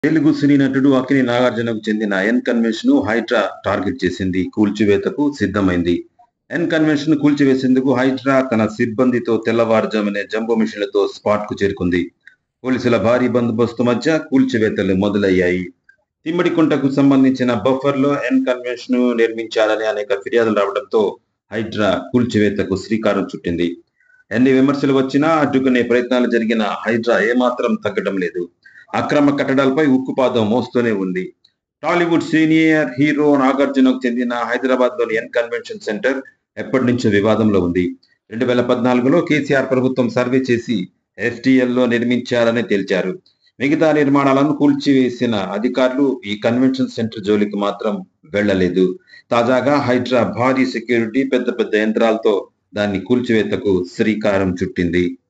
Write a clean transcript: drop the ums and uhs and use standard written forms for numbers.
తెలుగు సినీ నటుడు అక్కినేని నాగార్జునకు చెందిన N convention Hydraa target చేసింది. కూల్చివేతకు సిద్ధమైంది. ఎన్ కన్వెన్షన్ కూల్చివేసేందుకు హైడ్రా తన సిబ్బందితో తెల్లవారుజామునే జంబో మిషన్లతో స్పాట్ కు చేరుకుంది. పోలీసుల భారీ బందోబస్తు మధ్య కూల్చివేతలు మొదలయ్యాయి. తిమ్మడికుంటకు సంబంధించిన బఫర్లో ఎన్ కన్వెన్షన్ నిర్మించాలని అనేక ఫిర్యాదులు రావడంతో హైడ్రా కూల్చివేతకు శ్రీకారం చుట్టింది. ఎన్ని విమర్శలు వచ్చినా అడ్డుకునే ప్రయత్నాలు జరిగిన హైడ్రా ఏమాత్రం తగ్గడం లేదు. అక్రమ కట్టడాలపై ఉక్కుపాదం మోస్తూనే ఉంది. టాలీవుడ్ సీనియర్ హీరో నాగార్జునకు చెందిన హైదరాబాద్ లోని ఎన్ కన్వెన్షన్ సెంటర్ ఎప్పటి నుంచో వివాదంలో ఉంది. 2014లో కేసీఆర్ ప్రభుత్వం సర్వే చేసి ఎఫ్టీఎల్ లో నిర్మించారని తేల్చారు. మిగతా నిర్మాణాలను కూల్చివేసిన అధికారులు ఈ కన్వెన్షన్ సెంటర్ జోలికి మాత్రం వెళ్లలేదు. తాజాగా హైడ్రా భారీ సెక్యూరిటీ, పెద్ద పెద్ద యంత్రాలతో దాన్ని కూల్చివేతకు శ్రీకారం చుట్టింది.